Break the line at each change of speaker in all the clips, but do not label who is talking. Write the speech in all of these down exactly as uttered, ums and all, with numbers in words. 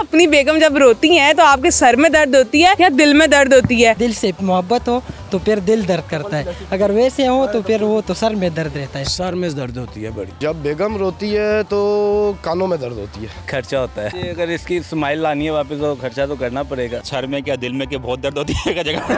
अपनी बेगम जब रोती हैं तो आपके सर में दर्द होती है या दिल में दर्द होती है?
दिल से मोहब्बत हो तो फिर दिल दर्द करता है, अगर वैसे हो तो फिर वो तो सर में दर्द रहता है।
सर में दर्द होती है बड़ी।
जब बेगम रोती है तो कानों में दर्द होती है।
खर्चा होता है, अगर इसकी स्माइल लानी है वापस तो खर्चा तो करना पड़ेगा।
सर में क्या दिल में क्या बहुत दर्द होती है जगह।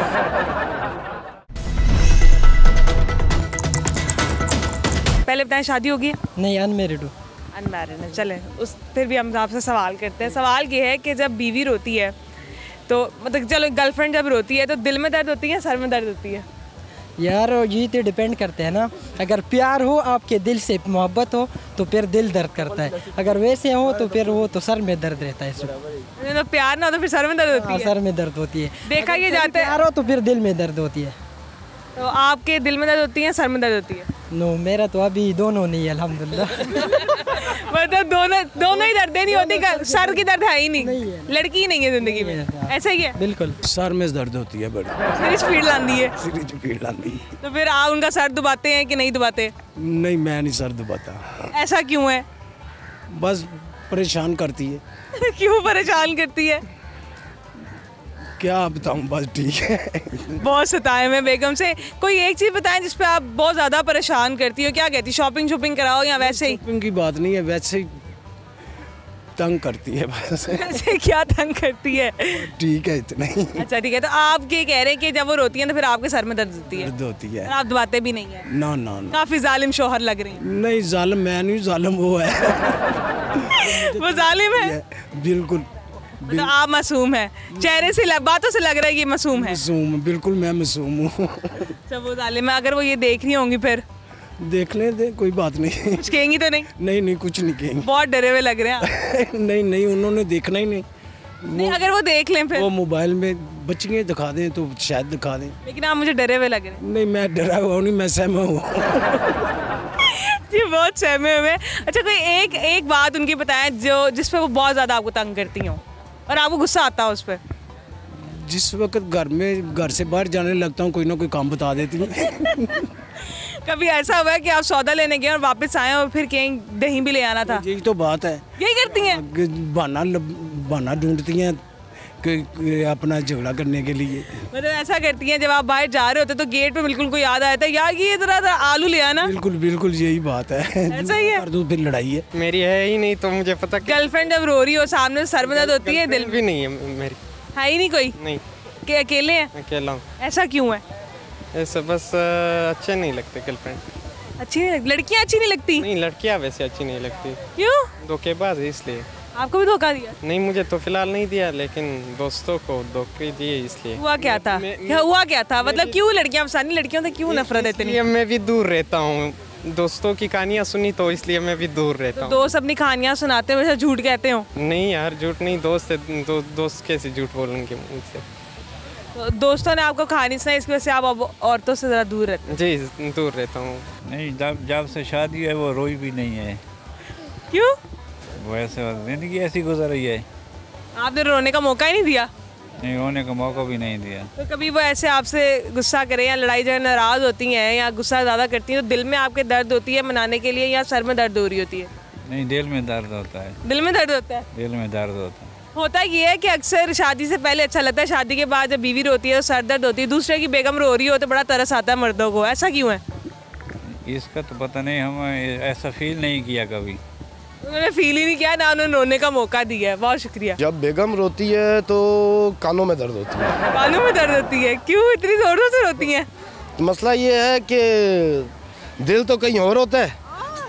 पहले बताएं, शादी होगी?
नहीं, अनमेरिड हो।
अनमैरिड है। चले उस फिर भी हम आपसे सवाल करते हैं। सवाल ये है कि जब बीवी रोती है तो मतलब चलो गर्लफ्रेंड जब रोती है तो दिल में दर्द होती है, सर में दर्द होती है?
यार ये तो डिपेंड करते हैं ना, अगर प्यार हो आपके दिल से मोहब्बत हो तो फिर दिल दर्द करता है, अगर वैसे हो तो फिर वो तो सर में दर्द रहता है।
तो प्यार ना हो तो फिर सर में दर्द होती है?
सर में दर्द होती है।
देखा ये जाता है,
प्यार हो तो फिर दिल में दर्द होती है।
तो आपके दिल में दर्द होती है, सर में दर्द होती है?
नो, मेरा तो अभी दोनों नहीं है अल्हम्दुलिल्लाह।
मतलब दोनों दोनों ही दर्द नहीं होती, सर की दर्द है ही नहीं, नहीं है। लड़की ही नहीं है जिंदगी में, ऐसा ही है?
बिल्कुल, सर में दर्द होती है बड़ी।
सिर स्पीड लाती है?
सिर स्पीड लाती है।
तो फिर आप उनका सर दुबाते हैं कि नहीं दुबाते?
नहीं, मैं नहीं सर दुबाता।
ऐसा क्यों है?
बस परेशान करती है।
क्यों परेशान करती है?
क्या बताऊं, बस ठीक है।
बहुत सताए मैं बेगम से। कोई एक चीज़ बताएं जिस पे आप बहुत ज़्यादा परेशान करती हो, क्या कहती? शॉपिंग शॉपिंग कराओ या वैसे ही?
शॉपिंग की बात नहीं है, वैसे ही तंग करती है बस।
वैसे क्या तंग करती है?
ठीक है, इतना ही।
अच्छा ठीक है, तो आप ये कह रहे हैं कि जब वो रोती हैं तो फिर आपके सर में दर्द होती है?
दर्द होती है।
आप दबाते भी नहीं है?
ना ना ना।
काफ़ी जालिम शोहर लग रही हैं।
नहीं, जालिम मैं नहीं, जालिम वो है।
वो जालिम है?
बिल्कुल।
मतलब आप मासूम है, चेहरे से लग, बातों से लग रहा है कि मासूम है।
मासूम, बिल्कुल मैं मासूम हूँ।
अच्छा, वो जालिम है। अगर वो ये देख रही होंगी फिर?
देखने दे, कोई बात नहीं।
कुछ कहेंगी तो नहीं?
नहीं नहीं, कुछ नहीं कहेंगे।
बहुत डरे हुए लग रहे हैं।
नहीं नहीं, उन्होंने देखना ही नहीं।
नहीं, अगर वो देख लें फिर?
वो मोबाइल में बच्चियाँ दिखा दें तो शायद दिखा दें।
लेकिन आप मुझे डरे हुए लग रहे हैं।
नहीं, मैं डरा हुआ नहीं, मैं सहमा हुआ।
जी, बहुत सहमे हुए। अच्छा, कोई एक एक बात उनकी बताएं जो जिस पे वो बहुत ज़्यादा आपको तंग करती हों और आपको गुस्सा आता है उस पर?
जिस वक्त घर में घर से बाहर जाने लगता हूँ, कोई ना कोई काम बता देती हूँ।
कभी ऐसा हुआ है कि आप सौदा लेने गए और वापस आए और फिर कहीं दही भी ले आना था?
यही तो बात है।
यही करती हैं?
बहाना बहाना ढूंढती हैं कि अपना झगड़ा करने के लिए।
मतलब ऐसा करती हैं जब आप बाहर जा रहे होते तो गेट पे बिल्कुल कोई याद आया था, यार ये जरा सा आलू ले आना?
बिल्कुल बिल्कुल, यही बात है।
ऐसा ही है?
कर दूं फिर लड़ाई है।
मेरी है ही नहीं तो मुझे पता।
गर्लफ्रेंड जब रो रही हो सामने सर में दर्द होती है? दिल
भी नहीं है मेरी।
है ही नहीं कोई?
नहीं।
कि अकेले हैं?
अकेला हूँ।
ऐसा क्यों है?
ऐसा बस अच्छे नहीं लगते गर्लफ्रेंड।
अच्छी नहीं लगती? लड़कियाँ अच्छी नहीं लगती?
नहीं, लड़कियाँ वैसे अच्छी नहीं लगती।
क्यों?
धोखेबाज है इसलिए।
आपको भी धोखा दिया?
नहीं, मुझे तो फिलहाल नहीं दिया, लेकिन दोस्तों को धोखे दिए इसलिए।
हुआ क्या था? क्या हुआ क्या था? मतलब क्यों लड़कियां फसानी? लड़कियों से क्यों नफरत है इतनी?
मैं भी दूर रहता हूँ, दोस्तों की कहानियाँ सुनी तो इसलिए मैं भी दूर रहता हूँ।
तो दोस्त अपनी कहानियाँ सुनाते हैं, वैसे झूठ कहते हो?
नहीं यार, झूठ नहीं, दोस्त है, दो, दोस्त कैसे झूठ बोलेंगे मुझसे।
तो दोस्तों ने आपको कहानी सुनाई, इसकी वजह से आप अब औरतों से ज़रा दूर रहते हैं?
जी, दूर रहता हूँ।
नहीं, जब जब से शादी है वो रोई भी नहीं है।
क्यों?
वैसे जिंदगी ऐसी गुजर रही है।
आपने रोने का मौका ही नहीं दिया?
नहीं, रोने का मौका भी नहीं दिया।
तो कभी वो ऐसे आपसे गुस्सा करें या लड़ाई झगड़ा नाराज़ होती हैं या गुस्सा ज़्यादा करती हैं तो दिल में आपके दर्द होती है मनाने के लिए या सर में दर्द हो रही होती है?
नहीं, दिल में दर्द होता है।
दिल में दर्द होता है?
दिल में दर्द होता है।
होता ये है कि अक्सर शादी से पहले अच्छा लगता है, शादी के बाद जब बीवी रोती है तो सर दर्द होती है, दूसरे की बेगम रो रही हो तो बड़ा तरस आता है मर्दों को। ऐसा क्यों है?
इसका तो पता नहीं, हम ऐसा फील नहीं किया कभी।
उन्होंने फील ही नहीं किया ना, उन्होंने रोने का मौका दिया है। बहुत शुक्रिया।
जब बेगम रोती है तो कानों में दर्द होती है।
कानों में दर्द होती है? क्यों इतनी जोरों से रोती हैं?
मसला ये है कि दिल तो कहीं और होता है।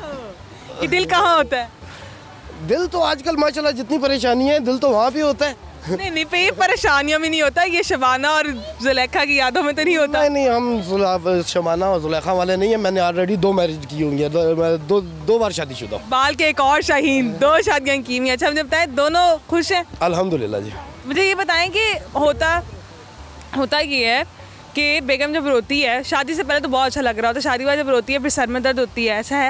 कि दिल कहाँ होता है?
दिल तो आजकल माशाल्लाह जितनी परेशानी है, दिल तो वहाँ भी होता है।
नहीं नहीं, पे परेशानियों में नहीं होता, ये शबाना और जुलेखा की यादों में तो नहीं होता?
नहीं नहीं, हम शबाना और जुलेखा वाले नहीं है। मैंने ऑलरेडी दो मैरिज की हुई है, दो, दो दो बार शादीशुदा।
बाल के एक और शाहीन, दो शादियाँ की हुई। अच्छा, मुझे बताएं दोनों खुश हैं?
अल्हम्दुलिल्लाह जी।
मुझे ये बताएं कि होता होता ये है कि बेगम जब रोती है, शादी से पहले तो बहुत अच्छा लग रहा होता है, शादी बाद जब रोती है फिर सर में दर्द होती है, ऐसा है?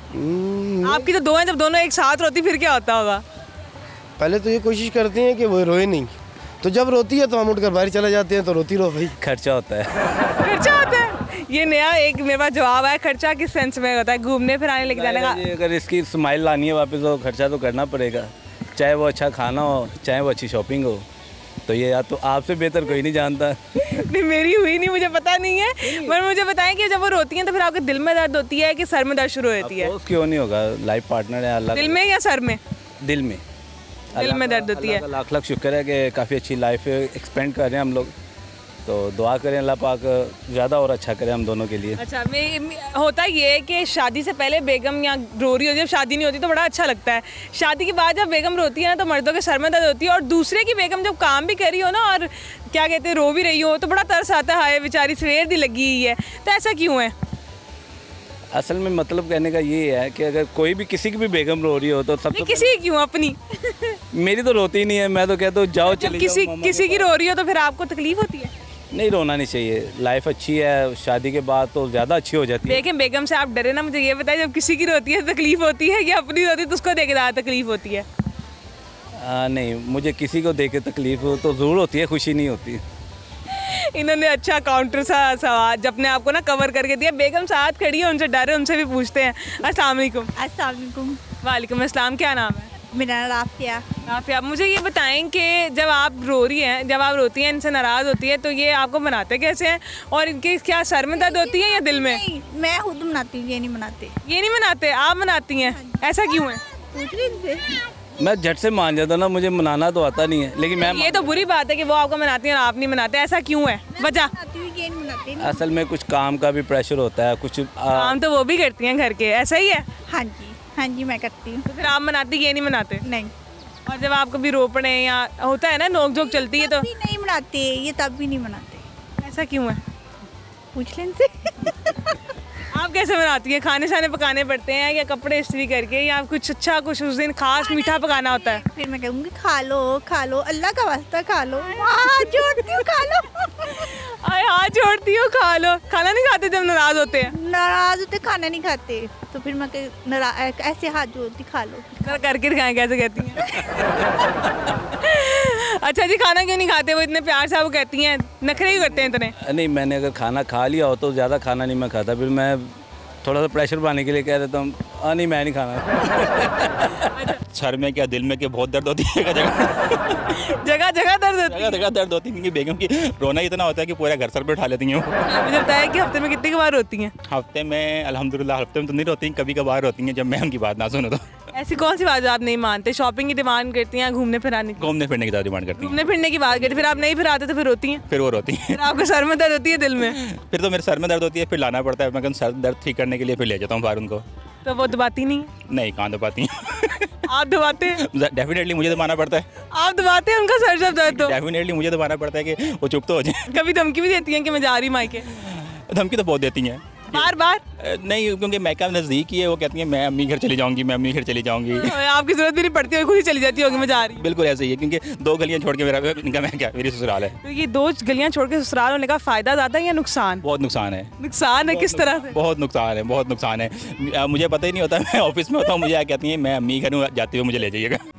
आपकी तो दो हैं, जब दोनों एक साथ रोती फिर क्या होता होगा?
पहले तो ये कोशिश करती हैं कि वो रोए नहीं, तो जब रोती है तो हम उठकर बाहर चले जाते हैं, तो रोती रहो भाई।
खर्चा होता है।
खर्चा होता है? ये नया एक मेरे पास जवाब है। खर्चा किस सेंस में होता है? घूमने फिराने लेके जाने का?
अगर इसकी स्माइल लानी है वापस तो खर्चा तो करना पड़ेगा।
चाहे वो अच्छा खाना हो, चाहे वो अच्छी शॉपिंग हो, तो ये या तो आपसे बेहतर कोई नहीं जानता।
नहीं मेरी हुई नहीं, मुझे पता नहीं है, पर मुझे बताएं कि जब वो रोती हैं तो फिर आपके दिल में दर्द होती है कि सर में दर्द शुरू होती है?
क्यों नहीं होगा, लाइफ पार्टनर है अल्लाह।
दिल में या सर में?
दिल में।
दिल में दर्द होती है।
लाख लाख शुक्र है कि काफ़ी अच्छी लाइफ एक्सपेंड कर रहे हैं हम लोग, तो दुआ करें अल्लाह पाक ज़्यादा और अच्छा करें हम दोनों के लिए।
अच्छा, मैं होता ये है कि शादी से पहले बेगम या रो रही होती है, जब शादी नहीं होती तो बड़ा अच्छा लगता है। शादी के बाद जब बेगम रोती है ना तो मर्दों के सर में दर्द होती है, और दूसरे की बेगम जब काम भी कर रही हो ना और क्या कहते हैं रो भी रही हो तो बड़ा तरस आता है, हाय बेचारी सवेर दी लगी हुई है। तो ऐसा क्यों है?
असल में मतलब कहने का ये है कि अगर कोई भी किसी की भी बेगम रो रही हो तो सब
किसी की क्यों, अपनी?
मेरी तो रोती नहीं है, मैं तो कहता हूँ जाओ चले
किसी
जाओ।
किसी की रो रही हो तो फिर आपको तकलीफ होती है?
नहीं, रोना नहीं चाहिए, लाइफ अच्छी है, शादी के बाद तो ज़्यादा अच्छी हो जाती है।
देखें बेगम से आप डरे ना, मुझे ये बताइए जब किसी की रोती है तकलीफ होती है या अपनी रोती है तो उसको देख के ज़्यादा तकलीफ होती है?
आ, नहीं, मुझे किसी को देख के तकलीफ हो तो ज़रूर होती है, खुशी नहीं होती।
इन्होंने अच्छा काउंटर सा सवाल अपने आप को ना कवर करके दिया। बेगम साथ खड़ी है, उनसे डरे, उनसे भी पूछते हैं। अस्सलाम वालेकुम।
अस्सलाम वालेकुम।
वालेकुम अस्सलाम। क्या नाम है?
मेरा नाम राफिया।
राफिया, मुझे ये बताएं कि जब आप रो रही हैं, जब आप रोती हैं, इनसे नाराज़ होती है तो ये आपको मनाते कैसे हैं, और इनके क्या सर में दर्द होती है या दिल में?
नहीं, मैं खुद मनाती हूँ, ये नहीं मनाते।
ये नहीं मनाते, आप मनाती हैं? ऐसा क्यों है?
पूछ रही इनसे।
मैं झट से मान जाता ना, मुझे मनाना तो आता नहीं है, लेकिन मैं
ये तो बुरी बात है कि वो आपको मनाती हैं और आप नहीं मनाते। ऐसा क्यों है, वजह?
ये नहीं मनाते।
असल में कुछ काम का भी प्रेशर होता है, कुछ
काम तो वो भी करती हैं घर के, ऐसा ही है?
हाँ जी, हाँ जी मैं करती हूँ।
तो फिर आप मनाती, ये नहीं मनाते?
नहीं।
और जब आप कभी रो पड़े या होता है ना नोक झोंक चलती है तो?
नहीं मनाते, ये तब भी नहीं मनाते।
ऐसा क्यों है?
पूछ लें इनसे।
आप कैसे बनाती हैं? खाने शाने पकाने पड़ते हैं या कपड़े इस्त्री करके, या कुछ अच्छा कुछ उस दिन खास मीठा पकाना होता है?
फिर मैं कहूँगी खा लो खा लो, अल्लाह का वास्ता खा लो, हाथ जोड़ती हूँ खा लो।
अरे हाथ जोड़ती हो, खा लो। खाना नहीं खाते जब नाराज होते हैं?
नाराज होते खाना नहीं खाते, तो फिर मैं नाराज ऐसे हाथ जोड़ती खा लो।
कर करके दिखाएं कैसे कहती हैं। अच्छा जी, खाना क्यों नहीं खाते? वो इतने प्यार से वो कहती हैं, नखरे ही करते हैं इतने।
नहीं, मैंने अगर खाना खा लिया हो तो ज़्यादा खाना नहीं मैं खाता, फिर मैं थोड़ा सा प्रेशर बनाने के लिए कह देता हूँ हाँ नहीं मैं नहीं खाना।
सर में क्या दिल में क्या बहुत दर्द होती है जगह
जगह जगह दर्द होती है।
जगह जगह दर्द होती है, क्योंकि बेगम की रोना इतना होता है कि पूरा घर सर पे उठा लेती हैं।
मुझे बताया कि हफ्ते में कितनी बार रोती हैं?
हफ्ते में अल्हम्दुलिल्लाह हफ्ते में तो नहीं रोती, कभी कभार रोती हैं जब मैं उनकी बात ना सुनूँ तो।
ऐसी कौन सी बात आप नहीं मानते? शॉपिंग की डिमांड करती हैं, घूमने फिराने की?
घूमने फिरने की ज़्यादा डिमांड करती हैं।
घूमने फिरने की बात करती, फिर आप नहीं फिराते तो फिर रोती हैं?
फिर वो रोती हैं।
फिर आपको सर में दर्द होती है, दिल में?
फिर तो मेरे सर में दर्द होती है, फिर लाना पड़ता है। मैं सर दर्द ठीक करने के लिए फिर ले जाता हूँ बाहर उनको।
तो वो दबाती नहीं?
नहीं, कहाँ दबाती हैं।
आप दबाते हैं?
डेफिनेटली मुझे दबाना पड़ता है।
आप दबाते हैं उनका सर जब दर्द हो?
डेफिनेटली मुझे दबाना पड़ता है कि वो चुप तो हो जाए।
कभी धमकी भी देती हैं कि मैं जा रही मायके?
धमकी तो बहुत देती हैं।
बार बार?
नहीं, क्योंकि मैका नज़दीक ही है, वो कहती हैं मैं अम्मी घर चली जाऊंगी, मैं अम्मी घर चली जाऊंगी।
आपकी जरूरत भी नहीं पड़ती है, खुद ही चली जाती होगी मैं जा रही।
बिल्कुल ऐसे ही है, क्योंकि दो गलियां छोड़ के मेरा इनका मैं क्या मेरी ससुराल है।
तो ये दो गलियां छोड़ के ससुराल होने का फायदा ज़्यादा है या नुकसान?
बहुत नुकसान है।
नुकसान है? किस तरह से?
बहुत नुकसान है, बहुत नुकसान है। मुझे पता ही नहीं होता, मैं ऑफिस में होता हूँ, मुझे क्या कहती हैं मैं अम्मी घर जाती हुई मुझे ले जाइएगा।